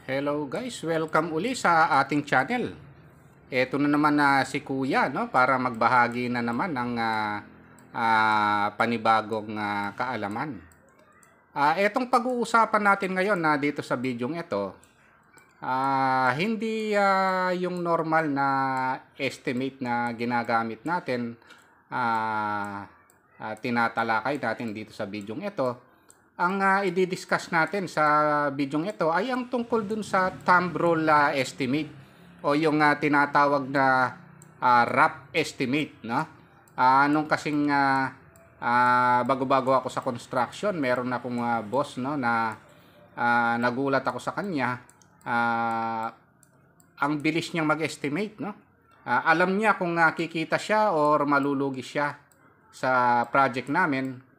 Hello guys, welcome uli sa ating channel. Ito na naman na si Kuya, no, para magbahagi na naman ng panibagong kaalaman. Etong pag-uusapan natin ngayon na dito sa bidyong ito, hindi yung normal na estimate na ginagamit natin, tinatalakay natin dito sa bidyong ito. Ang i-discuss natin sa bidyong ito ay ang tungkol dun sa thumb rule estimate o yung tinatawag na rough estimate, no? Nung kasing bago-bago ako sa construction, meron akong boss, no, na nagulat ako sa kanya. Ang bilis niyang mag-estimate, no? Alam niya kung kikita siya or malulugi siya sa project namin.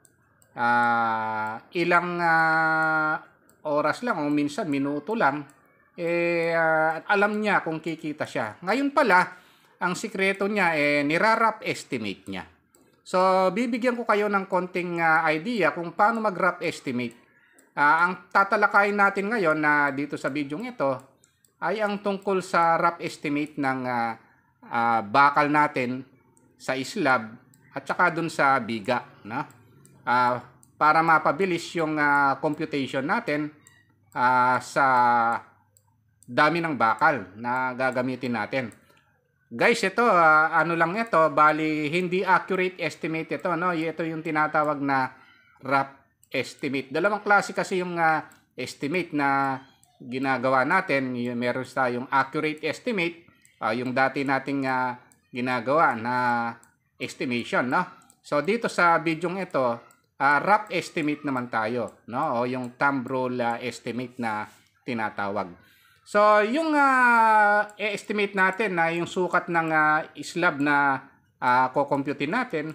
Ilang oras lang o minsan minuto lang, alam niya kung kikita siya. Ngayon pala, ang sikreto niya nirarap estimate niya. So, bibigyan ko kayo ng konting idea kung paano mag-rough estimate. Ang tatalakayin natin ngayon na dito sa bidyong ito ay ang tungkol sa rough estimate ng bakal natin sa slab at saka dun sa biga, no? Para mapabilis yung computation natin sa dami ng bakal na gagamitin natin. Guys, ito ano lang ito, bali hindi accurate estimate ito, no? Ito yung tinatawag na rough estimate. Dalawang klase kasi yung estimate na ginagawa natin. Meron tayong accurate estimate, yung dati nating ginagawa na estimation, no? So dito sa bidyong ito, rough estimate naman tayo, no? O yung thumb rule estimate na tinatawag. So, yung estimate natin na yung sukat ng slab na kukomputin natin,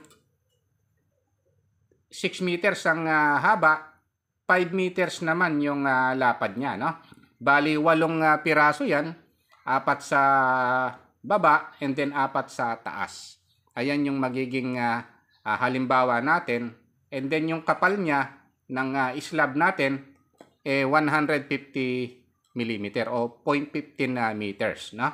6 meters ang haba, 5 meters naman yung lapad niya, no? Bali, 8 piraso yan, 4 sa baba, and then 4 sa taas. Ayan yung magiging halimbawa natin. And then yung kapal niya ng slab natin 150 mm o 0.15 meters, no?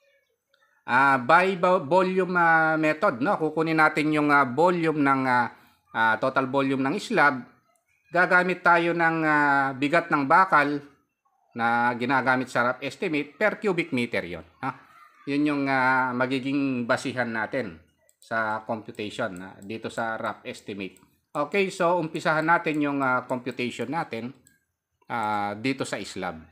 By volume method, no? Kukunin natin yung volume ng total volume ng slab. Gagamit tayo ng bigat ng bakal na ginagamit sa rough estimate per cubic meter yon, no? Yun yung magiging basihan natin sa computation dito sa rough estimate. Okay, so umpisahan natin yung computation natin dito sa slab.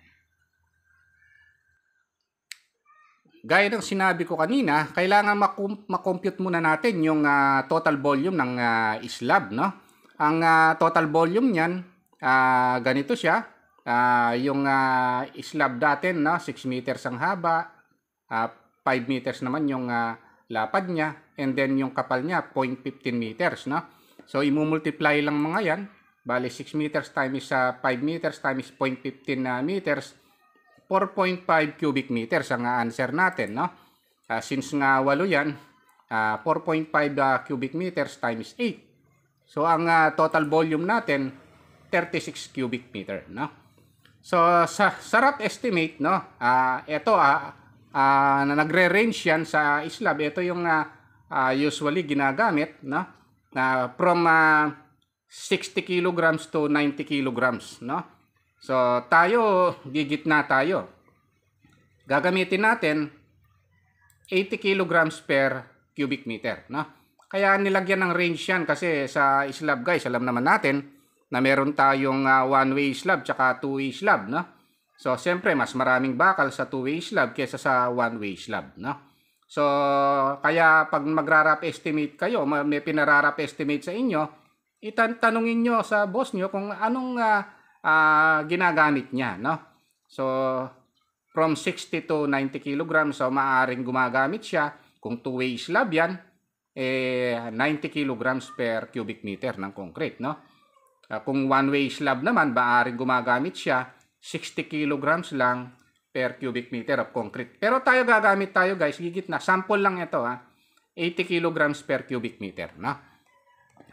Gaya ng sinabi ko kanina, kailangan makompute muna natin yung total volume ng slab, no? Ang total volume niyan, ganito siya. Yung slab natin, no? 6 meters ang haba, 5 meters naman yung lapad niya, and then yung kapal niya 0.15 meters, no? So, imumultiply lang mga yan. Bali, 6 meters times 5 meters times 0.15 meters, 4.5 cubic meters ang answer natin, no? Since nga 8 yan, 4.5 cubic meters times 8. So, ang total volume natin, 36 cubic meter, no? So, sa rough estimate, no? Ito, na nagre-range yan sa slab. Ito yung usually ginagamit, no? From 60 kilograms to 90 kilograms, no? So, tayo, gigitna tayo. Gagamitin natin 80 kilograms per cubic meter, no? Kaya nilagyan ng range yan kasi sa slab, guys, alam naman natin na meron tayong one-way slab tsaka two-way slab, no? So, siyempre, mas maraming bakal sa two-way slab kaysa sa one-way slab, no? So, kaya pag magra-rough estimate kayo, may pinara-rough estimate sa inyo, tanungin nyo sa boss nyo kung anong ginagamit niya, no? So, from 60 to 90 kilograms, so maaaring gumagamit siya. Kung two-way slab yan, 90 kilograms per cubic meter ng concrete, no? Kung one-way slab naman, maaaring gumagamit siya 60 kilograms lang per cubic meter of concrete. Pero gagamit tayo, guys, gigit na. Sample lang ito, 80 kilograms per cubic meter, no?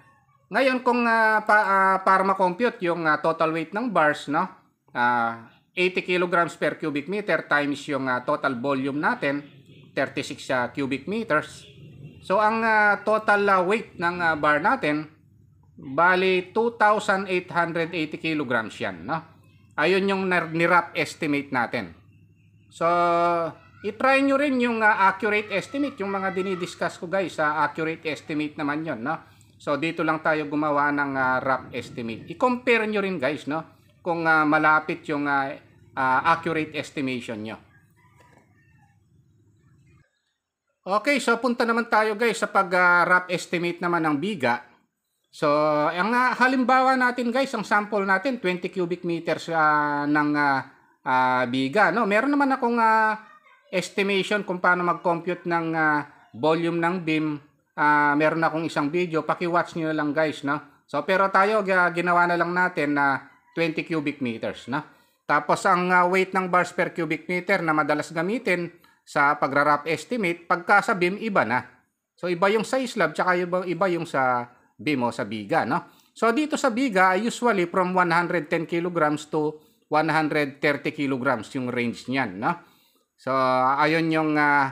Ngayon, kung para ma-compute yung total weight ng bars, no? 80 kilograms per cubic meter times yung total volume natin, 36 cubic meters. So ang total weight ng bar natin, bali 2,880 kilograms yan, no? Ayun yung ni-rough estimate natin. So, i-try nyo rin yung accurate estimate, yung mga dinidiscuss ko guys, accurate estimate naman yon, no? So, dito lang tayo gumawa ng rough estimate. I-compare nyo rin guys, no? Kung malapit yung accurate estimation nyo. Okay, so punta naman tayo guys sa pag-rough estimate naman ng biga. So, ang halimbawa natin guys, ang sample natin 20 cubic meters ng biga, no? Meron naman akong estimation kung paano mag-compute ng volume ng beam. Meron akong isang video, paki-watch niyo lang guys, no? So, pero tayo ginawa na lang natin na 20 cubic meters, no? Tapos ang weight ng bars per cubic meter na madalas gamitin sa pagra-rough estimate, pagka sa beam iba na. So iba yung sa slab tsaka iba yung sa beam o sa biga, no? So dito sa biga, usually from 110 kilograms to 130 kilograms yung range niyan, no? So ayun yung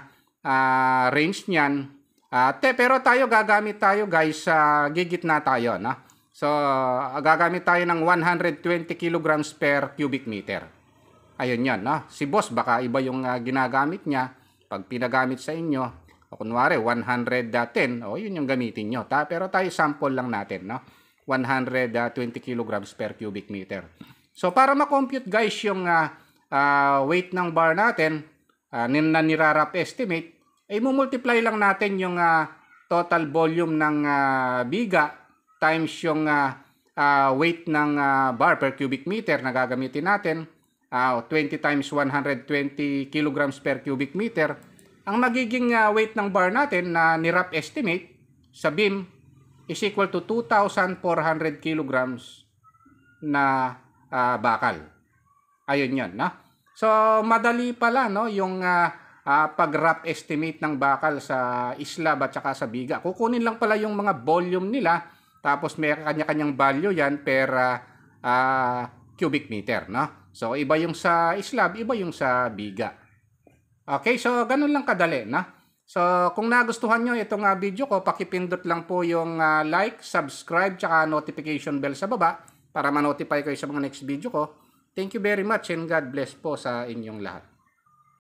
range niyan. Pero tayo gagamit tayo guys sa gigitna tayo, no? So gagamit tayo ng 120 kilograms per cubic meter. Ayun yan, no? Si boss baka iba yung ginagamit niya. Pag pinagamit sa inyo, o kunwari 110, yun yung gamitin nyo. Pero tayo sample lang natin, no? 120 kilograms per cubic meter. So para ma-compute guys yung weight ng bar natin, na nira-rough estimate, ay multiply lang natin yung total volume ng biga times yung weight ng bar per cubic meter na gagamitin natin. 20 times 120 kilograms per cubic meter, ang magiging weight ng bar natin na ni-rough estimate sa beam is equal to 2,400 kilograms na bakal. Ayun yun, no? So, madali pala, no? Yung pag-rough estimate ng bakal sa slab at saka sa biga. Kukunin lang pala yung mga volume nila, tapos may kanya-kanyang value yan per cubic meter, no? So, iba yung sa slab, iba yung sa biga. Okay, so ganun lang kadali, na? So, kung nagustuhan nyo itong video ko, pakipindot lang po yung like, subscribe, tsaka notification bell sa baba para ma-notify kayo sa mga next video ko. Thank you very much and God bless po sa inyong lahat.